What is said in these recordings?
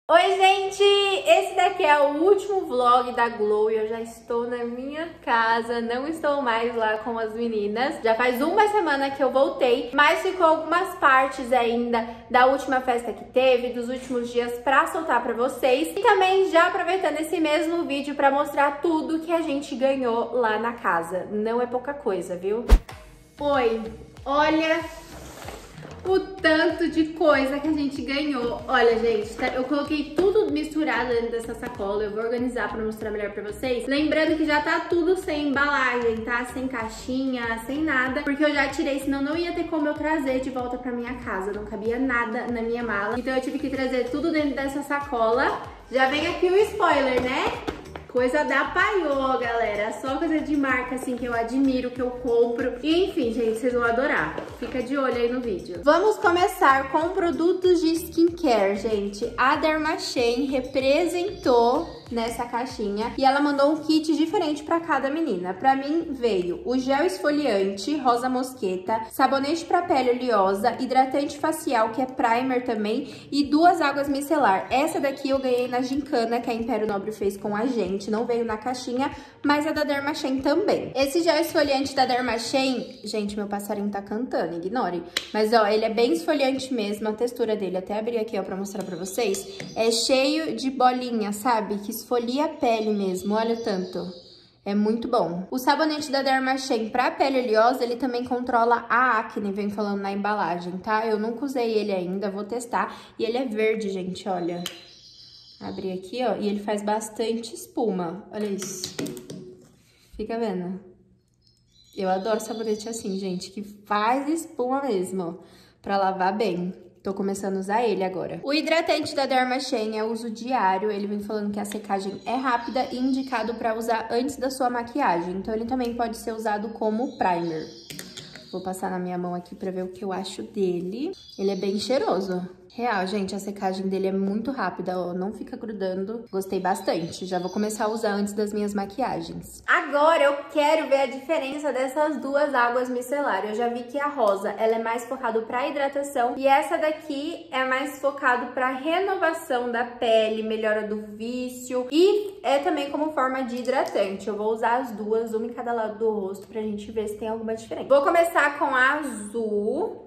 Oi, gente! Esse daqui é o último vlog da Glow e eu já estou na minha casa, não estou mais lá com as meninas. Já faz uma semana que eu voltei, mas ficou algumas partes ainda da última festa que teve, dos últimos dias pra soltar pra vocês. E também já aproveitando esse mesmo vídeo pra mostrar tudo que a gente ganhou lá na casa. Não é pouca coisa, viu? Oi, olha o tanto de coisa que a gente ganhou. Olha, gente, eu coloquei tudo misturado dentro dessa sacola. Eu vou organizar pra mostrar melhor pra vocês. Lembrando que já tá tudo sem embalagem, tá? Sem caixinha, sem nada. Porque eu já tirei, senão não ia ter como eu trazer de volta pra minha casa. Não cabia nada na minha mala. Então eu tive que trazer tudo dentro dessa sacola. Já vem aqui o spoiler, né? Coisa da Paiô, galera. Só coisa de marca, assim, que eu admiro, que eu compro. E, enfim, gente, vocês vão adorar. Fica de olho aí no vídeo. Vamos começar com produtos de skincare, gente. A Dermachen representou nessa caixinha e ela mandou um kit diferente pra cada menina. Pra mim veio o gel esfoliante rosa mosqueta, sabonete pra pele oleosa, hidratante facial, que é primer também, e 2 águas micelar. Essa daqui eu ganhei na gincana que a Império Nobre fez com a gente. Não veio na caixinha, mas é da Dermachen também. Esse gel esfoliante da Dermachen, gente, meu passarinho tá cantando, ignore. Mas, ó, ele é bem esfoliante mesmo, a textura dele, até abrir aqui, ó, pra mostrar pra vocês, é cheio de bolinha, sabe? Que esfolia a pele mesmo, olha o tanto. É muito bom. O sabonete da Dermachen pra pele oleosa, ele também controla a acne, vem falando na embalagem, tá? Eu nunca usei ele ainda, vou testar. E ele é verde, gente, olha. Abrir aqui, ó, e ele faz bastante espuma. Olha isso. Fica vendo? Eu adoro sabonete assim, gente, que faz espuma mesmo, pra lavar bem. Tô começando a usar ele agora. O hidratante da Dermachen é uso diário. Ele vem falando que a secagem é rápida e indicado pra usar antes da sua maquiagem. Então, ele também pode ser usado como primer. Vou passar na minha mão aqui pra ver o que eu acho dele. Ele é bem cheiroso. Real, gente, a secagem dele é muito rápida, ó, não fica grudando. Gostei bastante. Já vou começar a usar antes das minhas maquiagens. Agora eu quero ver a diferença dessas 2 águas micelares. Eu já vi que a rosa, ela é mais focada para hidratação e essa daqui é mais focado para renovação da pele, melhora do vício e é também como forma de hidratante. Eu vou usar as duas, uma em cada lado do rosto pra gente ver se tem alguma diferença. Vou começar com a azul.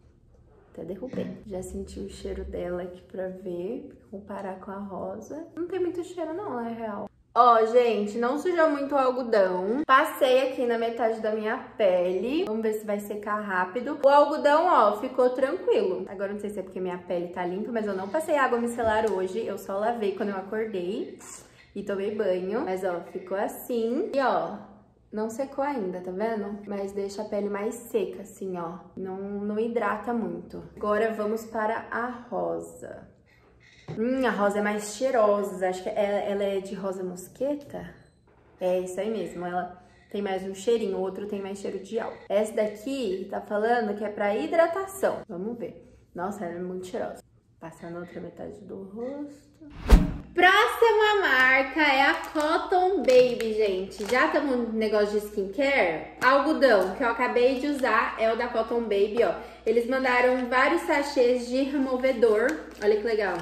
Até derrubei. Já senti o cheiro dela aqui pra ver, comparar com a rosa. Não tem muito cheiro não, é real. Ó, gente, não sujou muito o algodão. Passei aqui na metade da minha pele. Vamos ver se vai secar rápido. O algodão, ó, ficou tranquilo. Agora não sei se é porque minha pele tá limpa, mas eu não passei água micelar hoje. Eu só lavei quando eu acordei e tomei banho. Mas, ó, ficou assim. E, ó, não secou ainda, tá vendo? Mas deixa a pele mais seca, assim, ó. Não hidrata muito. Agora vamos para a rosa. A rosa é mais cheirosa. Acho que ela é de rosa mosqueta. É isso aí mesmo. Ela tem mais um cheirinho, o outro tem mais cheiro de álcool. Essa daqui tá falando que é pra hidratação. Vamos ver. Nossa, ela é muito cheirosa. Passar na outra metade do rosto. Próxima marca é a Cotton Baby, gente. Já estamos no negócio de skincare. Algodão, que eu acabei de usar, é o da Cotton Baby, ó. Eles mandaram vários sachês de removedor. Olha que legal.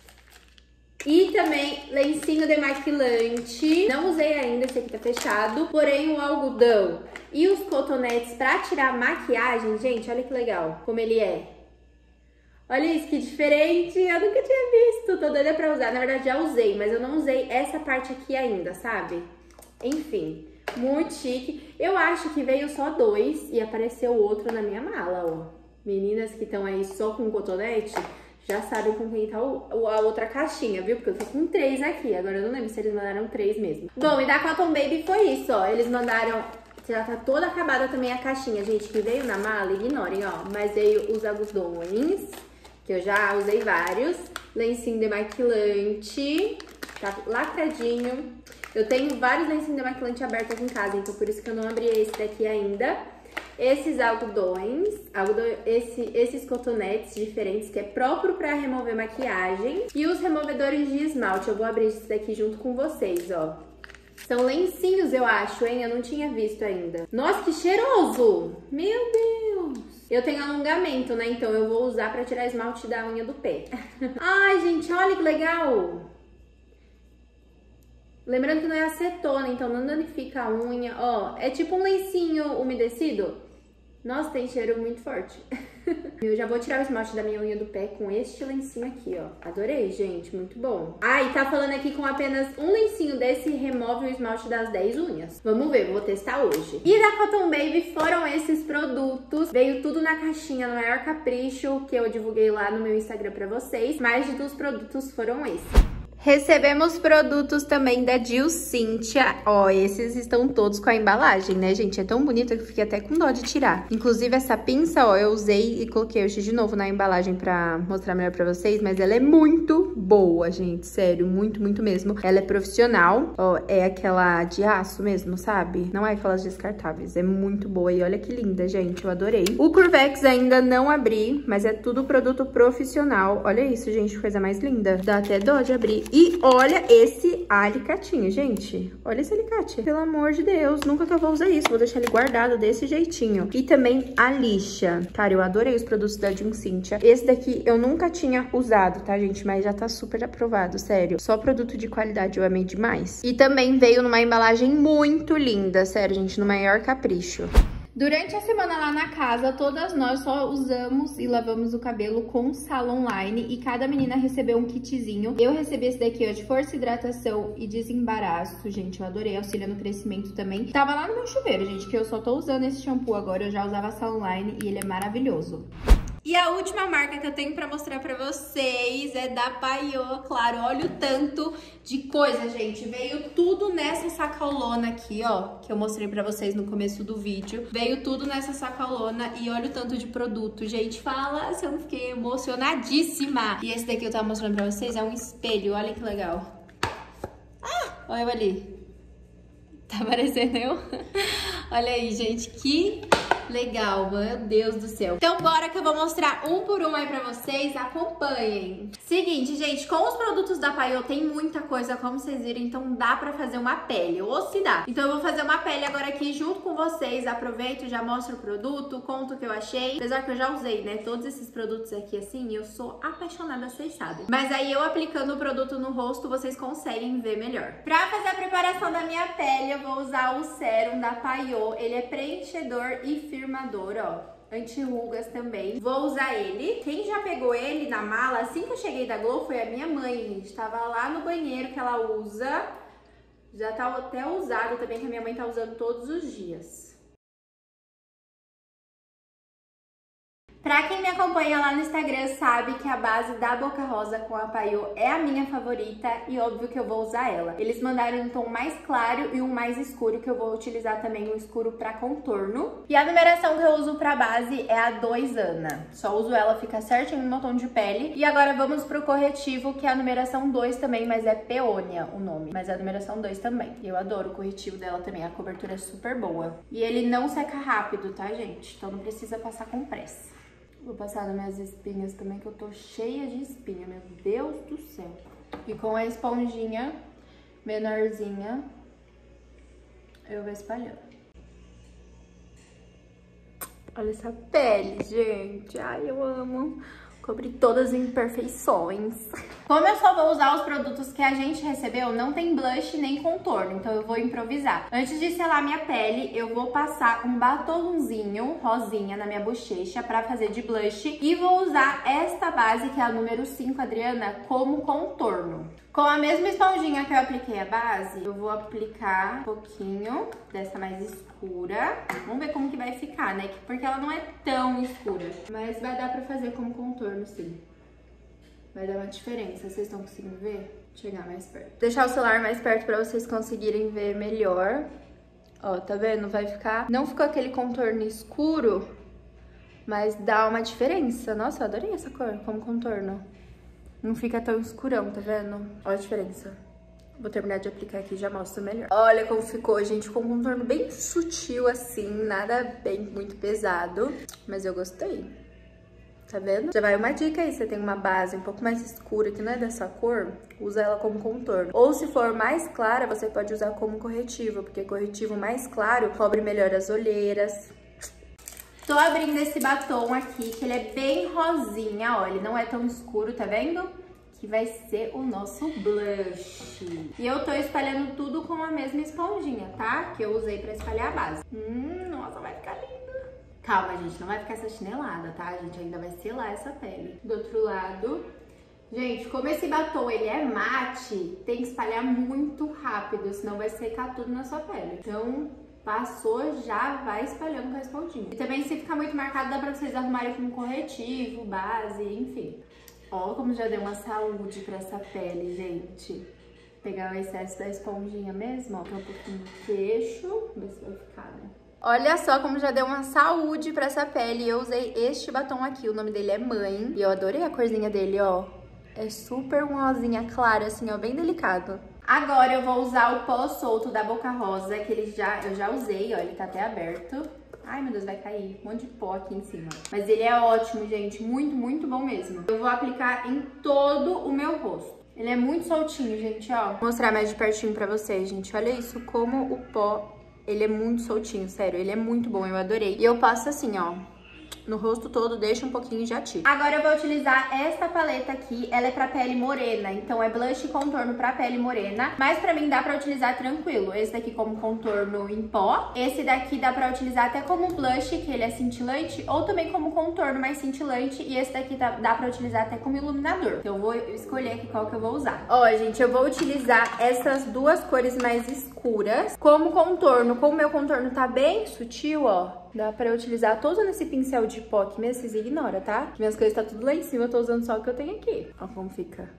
E também lencinho demaquilante. Não usei ainda, esse aqui tá fechado. Porém, o algodão e os cotonetes pra tirar a maquiagem, gente, olha que legal como ele é. Olha isso, que diferente, eu nunca tinha visto, tô doida pra usar. Na verdade, já usei, mas eu não usei essa parte aqui ainda, sabe? Enfim, muito chique. Eu acho que veio só 2 e apareceu outro na minha mala, ó. Meninas que estão aí só com cotonete, já sabem com quem tá a outra caixinha, viu? Porque eu tô com 3 aqui, agora eu não lembro se eles mandaram 3 mesmo. Bom, e da Cotton Baby foi isso, ó. Eles mandaram... Já tá toda acabada também a caixinha, gente, que veio na mala, ignorem, ó. Mas veio os algodões, que eu já usei vários, lencinho demaquilante, tá lacradinho. Eu tenho vários lencinhos demaquilante abertos aqui em casa, então por isso que eu não abri esse daqui ainda. Esses algodões, esses cotonetes diferentes, que é próprio pra remover maquiagem. E os removedores de esmalte, eu vou abrir esse daqui junto com vocês, ó. São lencinhos, eu acho, hein? Eu não tinha visto ainda. Nossa, que cheiroso! Meu Deus! Eu tenho alongamento, né? Então eu vou usar pra tirar esmalte da unha do pé. Ai, gente, olha que legal! Lembrando que não é acetona, então não danifica a unha. Ó, é tipo um lencinho umedecido. Nossa, tem cheiro muito forte. Eu já vou tirar o esmalte da minha unha do pé com este lencinho aqui, ó. Adorei, gente, muito bom. Ah, e tá falando aqui com apenas um lencinho desse remove o esmalte das 10 unhas. Vamos ver, vou testar hoje. E da Cotton Baby foram esses produtos. Veio tudo na caixinha, no maior capricho que eu divulguei lá no meu Instagram pra vocês. Mais dos produtos foram esses. Recebemos produtos também da Jill Cynthia. Ó, esses estão todos com a embalagem, né, gente? É tão bonito que eu fiquei até com dó de tirar. Inclusive, essa pinça, ó, eu usei e coloquei hoje de novo na embalagem pra mostrar melhor pra vocês. Mas ela é muito boa, gente. Sério, muito, muito mesmo. Ela é profissional. Ó, é aquela de aço mesmo, sabe? Não é aquelas descartáveis. É muito boa. E olha que linda, gente. Eu adorei. O Curvex ainda não abri, mas é tudo produto profissional. Olha isso, gente. Coisa mais linda. Dá até dó de abrir. E olha esse alicatinho, gente. Olha esse alicate. Pelo amor de Deus, nunca que eu vou usar isso. Vou deixar ele guardado desse jeitinho. E também a lixa. Cara, eu adorei os produtos da Jill Cynthia. Esse daqui eu nunca tinha usado, tá, gente? Mas já tá super aprovado, sério. Só produto de qualidade, eu amei demais. E também veio numa embalagem muito linda, sério, gente, no maior capricho. Durante a semana lá na casa, todas nós só usamos e lavamos o cabelo com sala online e cada menina recebeu um kitzinho. Eu recebi esse daqui, ó, de força, hidratação e desembaraço, gente, eu adorei, auxilia no crescimento também. Tava lá no meu chuveiro, gente, que eu só tô usando esse shampoo agora, eu já usava a sala online e ele é maravilhoso. E a última marca que eu tenho pra mostrar pra vocês é da Paiô, claro, olha o tanto de coisa, gente. Veio tudo nessa sacolona aqui, ó, que eu mostrei pra vocês no começo do vídeo. Veio tudo nessa sacolona e olha o tanto de produto, gente. Fala se eu não fiquei emocionadíssima. E esse daqui eu tava mostrando pra vocês é um espelho, olha que legal. Ah, olha eu ali. Tá parecendo eu? Olha aí, gente, que legal, meu Deus do céu. Então bora que eu vou mostrar um por um aí pra vocês, acompanhem. Seguinte, gente, com os produtos da Paiô tem muita coisa, como vocês viram, então dá pra fazer uma pele, ou se dá. Então eu vou fazer uma pele agora aqui junto com vocês, aproveito, já mostro o produto, conto o que eu achei. Apesar que eu já usei, né, todos esses produtos aqui assim, eu sou apaixonada, vocês sabem. Mas aí eu aplicando o produto no rosto, vocês conseguem ver melhor. Pra fazer a preparação da minha pele, eu vou usar o sérum da Paiô, ele é preenchedor e firmador, ó, anti-rugas também. Vou usar ele. Quem já pegou ele na mala, assim que eu cheguei da Glow, foi a minha mãe, gente. Tava lá no banheiro que ela usa. Já tá até usado também, que a minha mãe tá usando todos os dias. Pra quem me acompanha lá no Instagram sabe que a base da Boca Rosa com a Paiô é a minha favorita e óbvio que eu vou usar ela. Eles mandaram um tom mais claro e um mais escuro, que eu vou utilizar também o escuro pra contorno. E a numeração que eu uso pra base é a 2 Ana. Só uso ela, fica certinho no meu tom de pele. E agora vamos pro corretivo, que é a numeração 2 também, mas é Peônia o nome. Mas é a numeração 2 também. Eu adoro o corretivo dela também, a cobertura é super boa. E ele não seca rápido, tá, gente? Então não precisa passar com pressa. Vou passar nas minhas espinhas também, que eu tô cheia de espinha, meu Deus do céu. E com a esponjinha menorzinha, eu vou espalhando. Olha essa pele, gente. Ai, eu amo. Cobri todas as imperfeições. Como eu só vou usar os produtos que a gente recebeu, não tem blush nem contorno, então eu vou improvisar. Antes de selar minha pele, eu vou passar um batonzinho rosinha na minha bochecha pra fazer de blush. E vou usar esta base, que é a número 5, Adriana, como contorno. Com a mesma esponjinha que eu apliquei a base, eu vou aplicar um pouquinho dessa mais escura. Vamos ver como que vai ficar, né? Porque ela não é tão escura, mas vai dar pra fazer como contorno, sim. Vai dar uma diferença. Vocês estão conseguindo ver? Chegar mais perto. Deixar o celular mais perto pra vocês conseguirem ver melhor. Ó, tá vendo? Vai ficar... Não ficou aquele contorno escuro, mas dá uma diferença. Nossa, eu adorei essa cor como contorno. Não fica tão escurão, tá vendo? Olha a diferença. Vou terminar de aplicar aqui e já mostro melhor. Olha como ficou, gente. Com um contorno bem sutil assim, nada bem muito pesado. Mas eu gostei. Tá vendo? Já vai uma dica aí, você tem uma base um pouco mais escura, que não é dessa cor, usa ela como contorno. Ou se for mais clara, você pode usar como corretivo, porque corretivo mais claro cobre melhor as olheiras. Tô abrindo esse batom aqui, que ele é bem rosinha, ó, ele não é tão escuro, tá vendo? Que vai ser o nosso blush. E eu tô espalhando tudo com a mesma esponjinha, tá? Que eu usei pra espalhar a base. Nossa, vai ficar lindo. Calma, gente, não vai ficar essa chinelada, tá? A gente ainda vai selar essa pele. Do outro lado. Gente, como esse batom, ele é mate, tem que espalhar muito rápido, senão vai secar tudo na sua pele. Então, passou, já vai espalhando com a esponjinha. E também, se ficar muito marcado, dá pra vocês arrumarem com corretivo, base, enfim. Ó, como já deu uma saúde pra essa pele, gente. Pegar o excesso da esponjinha mesmo, ó. Um pouquinho no queixo, ver se vai ficar, né? Olha só como já deu uma saúde pra essa pele. Eu usei este batom aqui, o nome dele é Mãe. E eu adorei a corzinha dele, ó. É super um rosinha clara, assim, ó, bem delicado. Agora eu vou usar o pó solto da Boca Rosa, que eu já usei, ó, ele tá até aberto. Ai, meu Deus, vai cair um monte de pó aqui em cima. Mas ele é ótimo, gente, muito, muito bom mesmo. Eu vou aplicar em todo o meu rosto. Ele é muito soltinho, gente, ó. Vou mostrar mais de pertinho pra vocês, gente. Olha isso, como o pó... Ele é muito soltinho, sério, ele é muito bom, eu adorei. E eu passo assim, ó, no rosto todo, deixa um pouquinho e já tiro. Agora eu vou utilizar essa paleta aqui, ela é pra pele morena, então é blush e contorno pra pele morena, mas pra mim dá pra utilizar tranquilo. Esse daqui como contorno em pó, esse daqui dá pra utilizar até como blush, que ele é cintilante, ou também como contorno mais cintilante, e esse daqui dá pra utilizar até como iluminador. Então eu vou escolher aqui qual que eu vou usar. Ó, gente, eu vou utilizar essas duas cores mais escuras como contorno. Como o meu contorno tá bem sutil, ó, dá pra eu utilizar todo nesse pincel de pó aqui mesmo, vocês ignoram, tá? Minhas coisas tá tudo lá em cima, eu tô usando só o que eu tenho aqui. Ó como fica.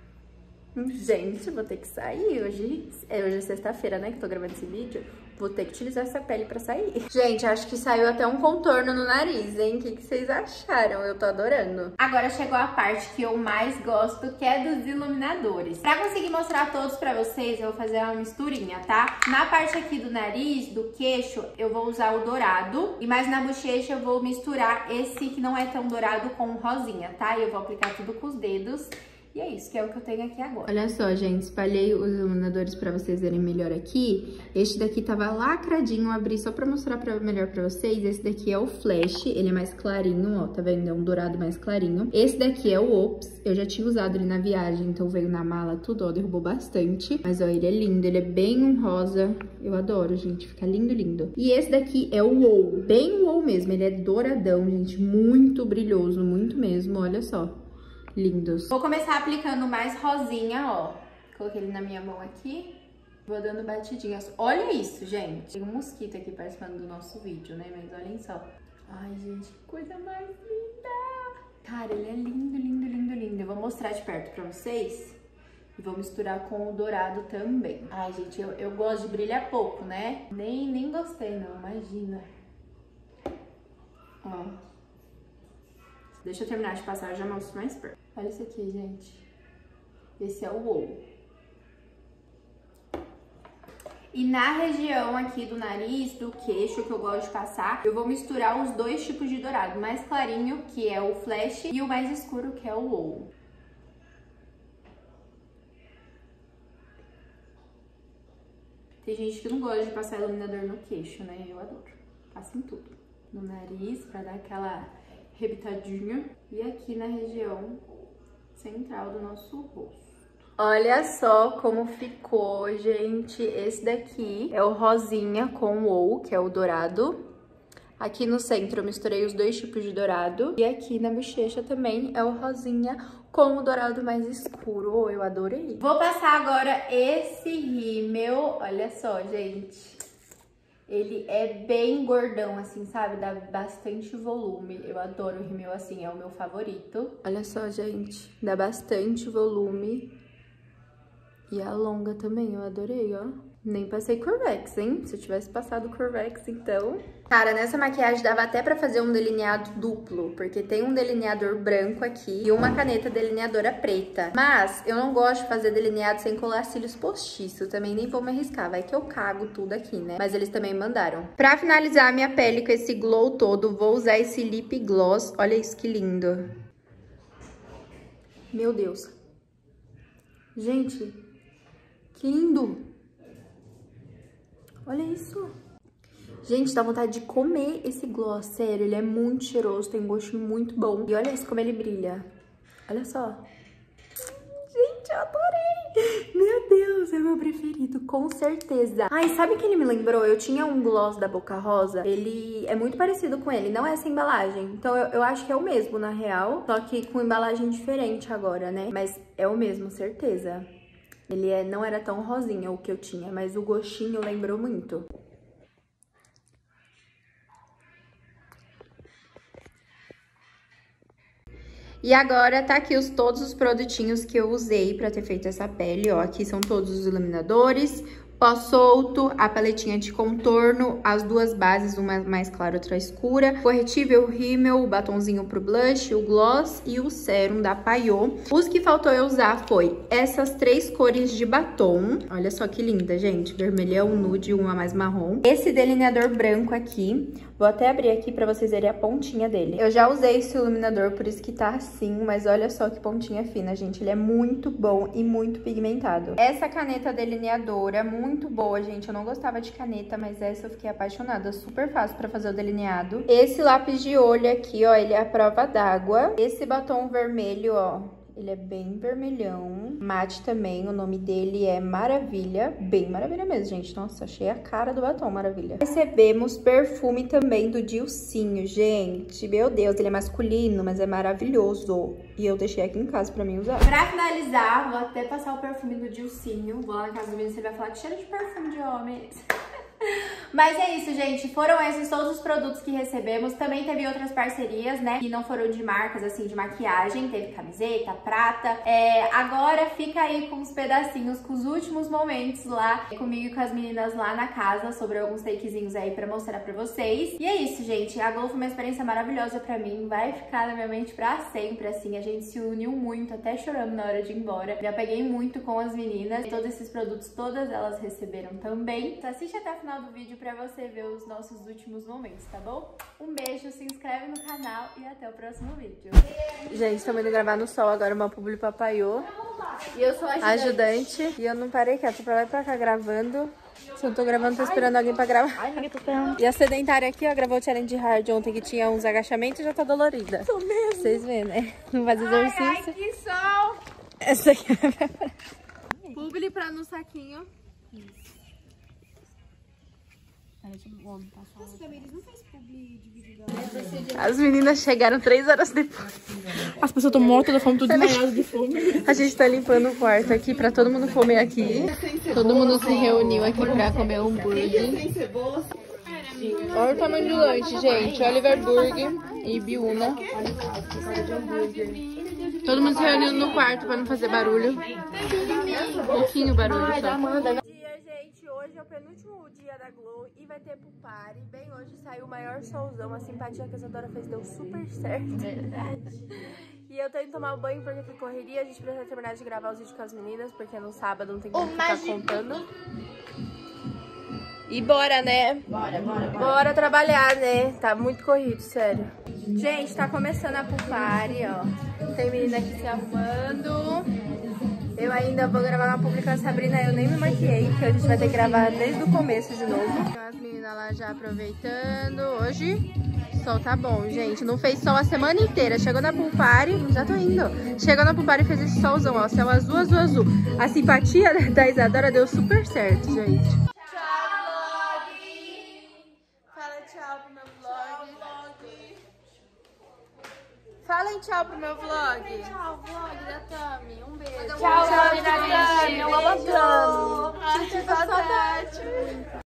Gente, vou ter que sair hoje. Hoje é sexta-feira, né, que tô gravando esse vídeo. Vou ter que utilizar essa pele pra sair. Gente, acho que saiu até um contorno no nariz, hein? O que vocês acharam? Eu tô adorando. Agora chegou a parte que eu mais gosto, que é dos iluminadores. Pra conseguir mostrar todos pra vocês, eu vou fazer uma misturinha, tá? Na parte aqui do nariz, do queixo, eu vou usar o dourado. E mais na bochecha eu vou misturar esse que não é tão dourado com o rosinha, tá? E eu vou aplicar tudo com os dedos. E é isso, que é o que eu tenho aqui agora. Olha só, gente, espalhei os iluminadores pra vocês verem melhor aqui. Este daqui tava lacradinho, abri só pra mostrar melhor pra vocês. Esse daqui é o Flash, ele é mais clarinho, ó, tá vendo? É um dourado mais clarinho. Esse daqui é o Ops, eu já tinha usado ele na viagem, então veio na mala tudo, ó, derrubou bastante. Mas, ó, ele é lindo, ele é bem um rosa. Eu adoro, gente, fica lindo, lindo. E esse daqui é o WOW, bem o WOW mesmo, ele é douradão, gente, muito brilhoso, muito mesmo, olha só. Lindos. Vou começar aplicando mais rosinha, ó. Coloquei ele na minha mão aqui. Vou dando batidinhas. Olha isso, gente. Tem um mosquito aqui participando do nosso vídeo, né? Mas olhem só. Ai, gente, que coisa mais linda. Cara, ele é lindo, lindo, lindo, lindo. Eu vou mostrar de perto pra vocês. E vou misturar com o dourado também. Ai, gente, eu gosto de brilhar pouco, né? Nem gostei, não. Imagina. Ó. Deixa eu terminar de passar, eu já mostro mais perto. Olha isso aqui, gente. Esse é o WOW. E na região aqui do nariz, do queixo, que eu gosto de passar, eu vou misturar os dois tipos de dourado. O mais clarinho, que é o Flash, e o mais escuro, que é o WOW. Tem gente que não gosta de passar iluminador no queixo, né? Eu adoro. Passo em tudo. No nariz, pra dar aquela rebitadinha. E aqui na região central do nosso rosto. Olha só como ficou, gente. Esse daqui é o rosinha com o WOW, que é o dourado. Aqui no centro eu misturei os dois tipos de dourado. E aqui na bochecha também é o rosinha com o dourado mais escuro. Oh, eu adorei. Vou passar agora esse rímel. Olha só, gente. Ele é bem gordão, assim, sabe? Dá bastante volume. Eu adoro o rímel assim, é o meu favorito. Olha só, gente. Dá bastante volume. E alonga também, eu adorei, ó. Nem passei Curvex, hein? Se eu tivesse passado Curvex, então... Cara, nessa maquiagem dava até pra fazer um delineado duplo, porque tem um delineador branco aqui e uma caneta delineadora preta. Mas eu não gosto de fazer delineado sem colar cílios postiço, também nem vou me arriscar, vai que eu cago tudo aqui, né? Mas eles também mandaram. Pra finalizar a minha pele com esse glow todo, vou usar esse lip gloss. Olha isso que lindo. Meu Deus. Gente, que lindo. Olha isso. Gente, dá vontade de comer esse gloss, sério. Ele é muito cheiroso, tem um gosto muito bom. E olha isso como ele brilha. Olha só. Gente, eu adorei. Meu Deus, é meu preferido, com certeza. Ai, sabe o que ele me lembrou? Eu tinha um gloss da Boca Rosa. Ele é muito parecido com ele, não é essa embalagem. Então eu acho que é o mesmo, na real. Só que com embalagem diferente agora, né? Mas é o mesmo, certeza. Ele não era tão rosinha o que eu tinha, mas o gostinho lembrou muito. E agora tá aqui todos os produtinhos que eu usei pra ter feito essa pele, ó. Aqui são todos os iluminadores, pó solto, a paletinha de contorno, as duas bases, uma mais clara, outra escura, corretível, rímel, o batonzinho pro blush, o gloss e o sérum da Payot. Os que faltou eu usar foi essas 3 cores de batom. Olha só que linda, gente. Vermelhão, nude e uma mais marrom. Esse delineador branco aqui. Vou até abrir aqui pra vocês verem a pontinha dele. Eu já usei esse iluminador, por isso que tá assim, mas olha só que pontinha fina, gente. Ele é muito bom e muito pigmentado. Essa caneta delineadora, muito boa, gente. Eu não gostava de caneta, mas essa eu fiquei apaixonada. Super fácil pra fazer o delineado. Esse lápis de olho aqui, ó, ele é a prova d'água. Esse batom vermelho, ó, ele é bem vermelhão, mate também, o nome dele é Maravilha, bem Maravilha mesmo, gente. Nossa, achei a cara do batom, Maravilha. Recebemos perfume também do Dilcinho, gente. Meu Deus, ele é masculino, mas é maravilhoso. E eu deixei aqui em casa pra mim usar. Pra finalizar, vou até passar o perfume do Dilcinho. Vou lá na casa do menino, você vai falar que cheiro de perfume de homem. Mas é isso, gente. Foram esses todos os produtos que recebemos. Também teve outras parcerias, né? Que não foram de marcas, assim, de maquiagem. Teve camiseta, prata. Agora fica aí com os pedacinhos, com os últimos momentos lá comigo e com as meninas lá na casa. Sobre alguns takezinhos aí pra mostrar pra vocês. E é isso, gente. A Glow foi uma experiência maravilhosa pra mim. Vai ficar na minha mente pra sempre, assim. A gente se uniu muito, até choramos na hora de ir embora. Me apeguei muito com as meninas. Todos esses produtos, todas elas receberam também. Então assiste até o final do vídeo pra você ver os nossos últimos momentos, tá bom? Um beijo, se inscreve no canal e até o próximo vídeo. Gente, estamos indo gravar no sol agora uma publi pra Payot. E eu sou a ajudante. E eu não parei quieto, pra lá e pra cá gravando. Se eu não tô gravando, tô esperando alguém pra gravar. Ai, ninguém tá esperando. E a sedentária aqui, ó, gravou o challenge hard ontem que tinha uns agachamentos e já tá dolorida. Tô mesmo. Vocês vêem, né? Não faz exercício. Ai, que sol! Essa aqui é a minha publi pra no saquinho. Isso. As meninas chegaram 3 horas depois. As pessoas estão mortas da fome, tudo desmaiado de fome. A gente tá limpando o quarto aqui pra todo mundo comer aqui. Todo mundo se reuniu aqui pra comer um hambúrguer. Olha o tamanho do lanche, gente. Oliver Burger e Biuna. Todo mundo se reuniu no quarto pra não fazer barulho. Um pouquinho barulho só. Hoje é o penúltimo dia da Glow e vai ter pool party. Bem, hoje saiu o maior solzão. A simpatia que a Isadora fez deu super certo. Verdade. E eu tô indo tomar banho porque foi correria. A gente precisa terminar de gravar os vídeos com as meninas, porque no sábado não tem como ficar contando. E bora, né? Bora trabalhar, né? Tá muito corrido, sério. Gente, tá começando a pool party, ó. Tem menina aqui se arrumando. Eu ainda vou gravar uma publi com a Sabrina, eu nem me maquiei, porque a gente vai ter que gravar desde o começo de novo. As meninas lá já aproveitando. Hoje o sol tá bom, gente. Não fez sol a semana inteira. Chegou na pool party, já tô indo. Chegou na pool party e fez esse solzão, ó. Céu azul, azul, azul. A simpatia da Isadora deu super certo, gente. Tchau, vlog! Fala tchau pro meu vlog. Falem tchau pro meu vlog. Tchau, vlog da Tami. Um beijo. Tchau, vlog da Tami. Eu amo a Tami. Ai, que saudade.